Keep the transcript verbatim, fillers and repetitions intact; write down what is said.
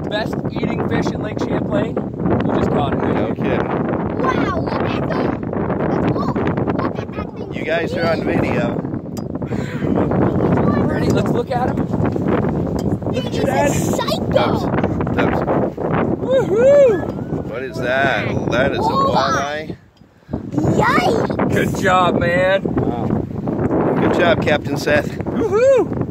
best eating fish in Lake Champlain. You just caught it. No kidding. Wow, look at that. That's cool. Look at that thing. You guys are on video. Ready? Let's look at him. Look at your dad. Psycho. Dubs. Dubs. Woohoo! What is that? Well, that is a walleye. Yikes. Good job, man. Wow. Good job, Captain Seth. Woohoo!